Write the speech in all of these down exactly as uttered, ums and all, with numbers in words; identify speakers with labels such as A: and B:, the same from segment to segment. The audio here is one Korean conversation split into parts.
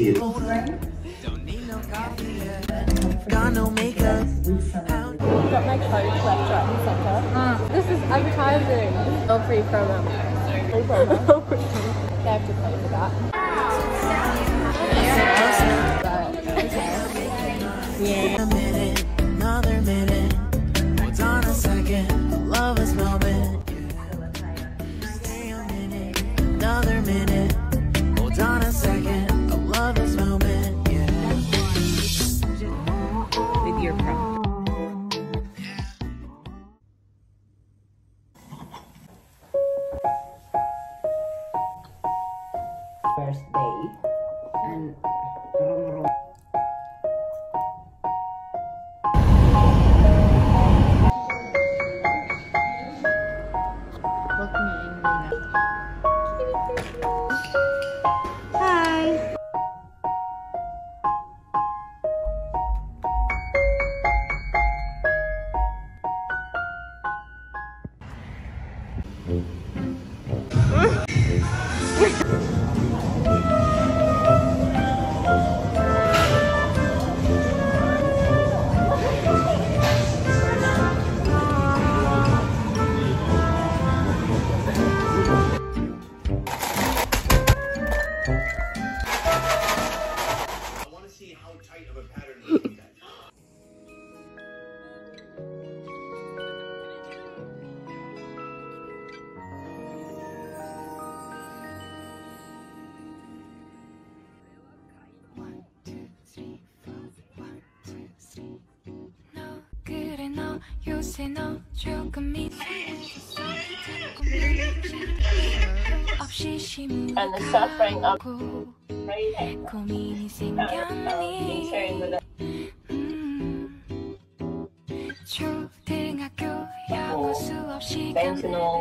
A: you.
B: Got no makeup.
C: I've got my coat left, right and centre. Uh, this is advertising. Oh, free promo. Free promo. They have to pay for that.
B: Yeah. A minute, another minute. Hold on a second. Love is moment. Stay a minute, another minute. Hold on a second. I love this moment. Yeah.
C: With your pro.
D: First day and
E: 요새 너 조금 없이 시무하고 고민이 생겼니 초등학교 영어 수업 시간에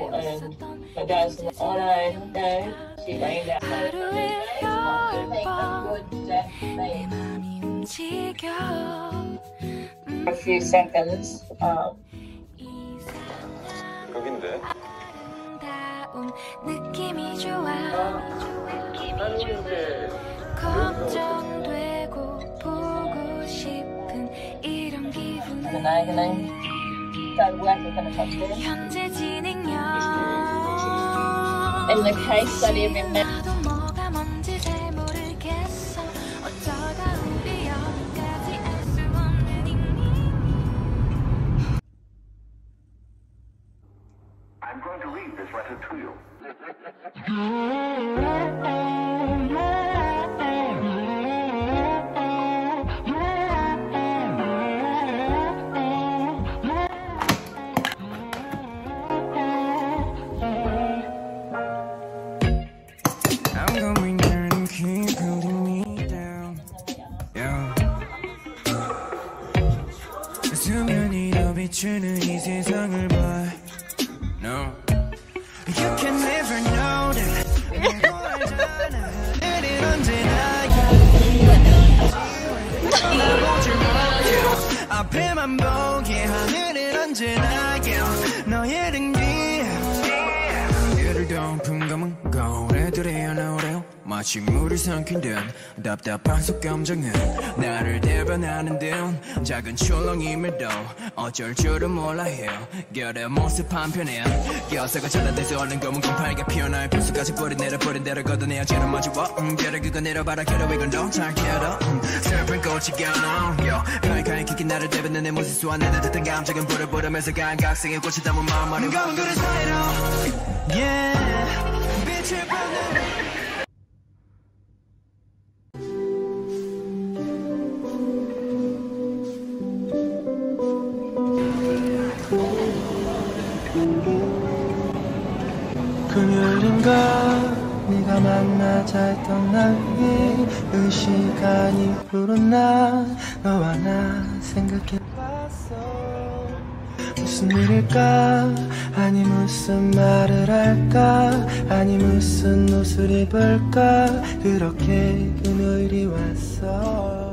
E: 하루에 열번 내 맘이 움직여
F: A few seconds. Um,
G: 여긴데.
E: 느낌이 좋아. 걱정되고 보고 싶은 이런 기분. 현재 진행형.
F: In the case study, remember.
E: 뭐가 뭔지 잘 모르겠어. 어쩌다 우리 여기까지 알 수 없는 잉.
G: I'm going to read this letter to you.
B: I'm going there and keep holding me down. Yeah. 수면이 더 비추는 이 세상을 봐. No. You can never know that. 내가 알잖아. 내일은 언제나 보질 못해. 앞에만 보게 하늘은 언제나 너의 등 뒤에. 예를 덮은 검은 거울애들이 하나오래요. 마치 물이 삼킨 듯 답답한 속감정은 나를 대변하는 듯 작은 출렁임에도 어쩔 줄은 몰라 해요. 결의 모습 한편에 껴서가 잘라내서 얼른 검은 곰팡이가 피어나요. 필수까지 뿌리 내려버린 대로 걷어내야지는 마주워. 음, 결의 그거 내려봐라. 결의 이건 너잘 캐러 음, 슬픈 꽃이 겨눠 가이가이 키키 나를 대변해 내 모습 쏘아내는 듯한 감정은 불을 보려면서 감각성의 꽃이 담은 마음만은 검은 그릇 사이로 Yeah 빛을 받는 금요일인가 네가 만나자 했던 날이 그 시간이 흐르나 너와 나 생각해봤어. 무슨 일일까 아니 무슨 말을 할까 아니 무슨 옷을 입을까 그렇게 금요일이 왔어.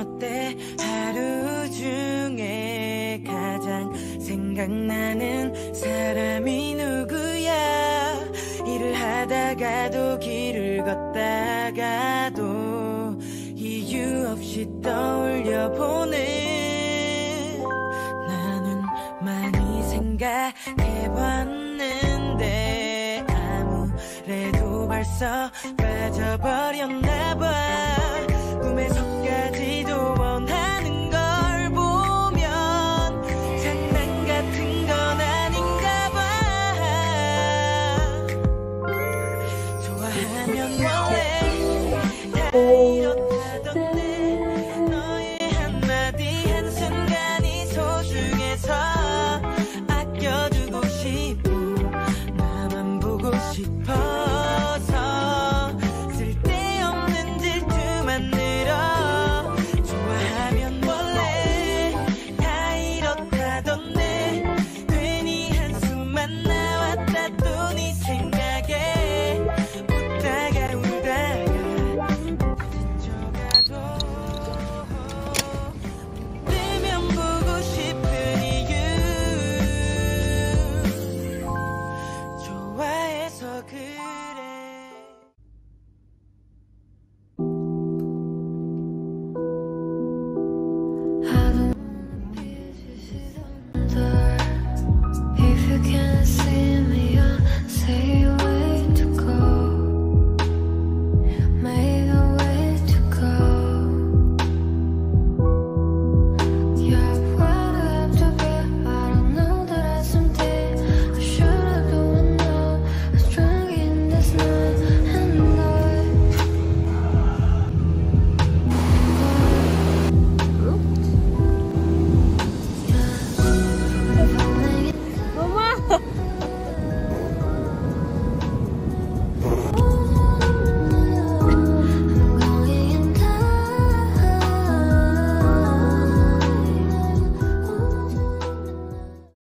B: 어때? 하루 중에 가장 생각나는 사람이 누구야? 일을 하다가도 길을 걷다가도 이유 없이 떠올려보네. 나는 많이 생각해봤는데 아무래도 벌써 빠져버렸네.